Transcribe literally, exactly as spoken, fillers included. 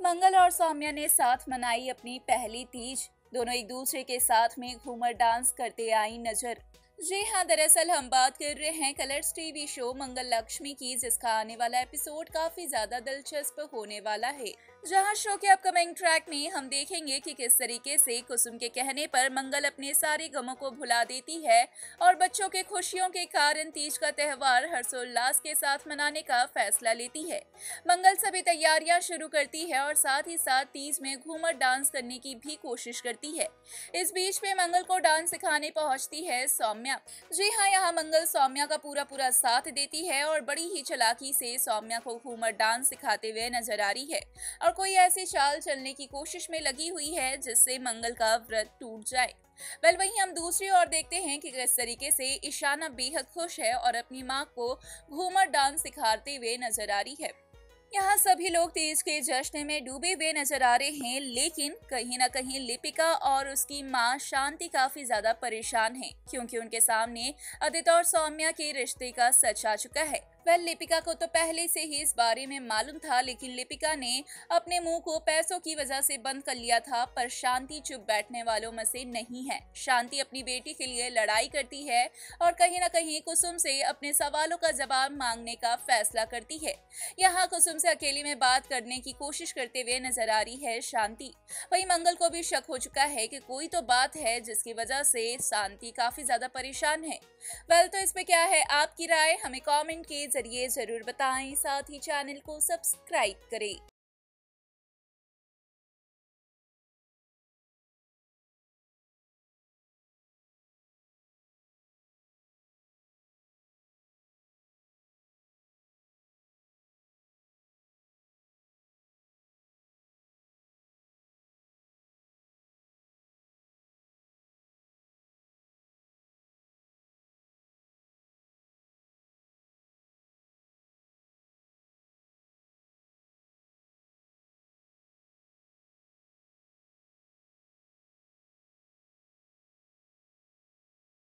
मंगल और सौम्या ने साथ मनाई अपनी पहली तीज। दोनों एक दूसरे के साथ में घूमर डांस करते आई नजर। जी हाँ, दरअसल हम बात कर रहे हैं Colors TV show Mangal Lakshmi की, जिसका आने वाला एपिसोड काफी ज्यादा दिलचस्प होने वाला है। जहां शो के अपकमिंग ट्रैक में हम देखेंगे कि किस तरीके से कुसुम के कहने पर मंगल अपने सारे गमों को भुला देती है और बच्चों के खुशियों के कारण तीज का त्योहार हर्षोल्लास के साथ मनाने का फैसला लेती है। मंगल सभी तैयारियां शुरू करती है और साथ ही साथ तीज में घूमर डांस करने की भी कोशिश करती है। इस बीच में मंगल को डांस सिखाने पहुंचती है सौम्या। जी हाँ, यहाँ मंगल सौम्या का पूरा पूरा साथ देती है और बड़ी ही चालाकी से सौम्या को घूमर डांस सिखाते हुए नजर आ रही है और कोई ऐसी चाल चलने की कोशिश में लगी हुई है जिससे मंगल का व्रत टूट जाए। वेल वहीं हम दूसरी ओर देखते हैं कि किस तरीके से ईशाना बेहद खुश है और अपनी माँ को घूमर डांस सिखाते हुए नजर आ रही है। यहाँ सभी लोग तीज के जश्न में डूबे हुए नजर आ रहे हैं, लेकिन कहीं ना कहीं लिपिका और उसकी माँ शांति काफी ज्यादा परेशान हैं, क्योंकि उनके सामने आदित्य और सौम्या के रिश्ते का सच आ चुका है। वेल लिपिका को तो पहले से ही इस बारे में मालूम था, लेकिन लिपिका ने अपने मुंह को पैसों की वजह से बंद कर लिया था। पर शांति चुप बैठने वालों में से नहीं है। शांति अपनी बेटी के लिए लड़ाई करती है और कहीं ना कहीं कुसुम से अपने सवालों का जवाब मांगने का फैसला करती है। यहाँ कुसुम से अकेले में बात करने की कोशिश करते हुए नजर आ रही है शांति। वहीं मंगल को भी शक हो चुका है कि कोई तो बात है जिसकी वजह से शांति काफी ज्यादा परेशान है। वेल तो इस पे क्या है आपकी राय, हमें कमेंट के जरिए जरूर बताएं। साथ ही चैनल को सब्सक्राइब करें।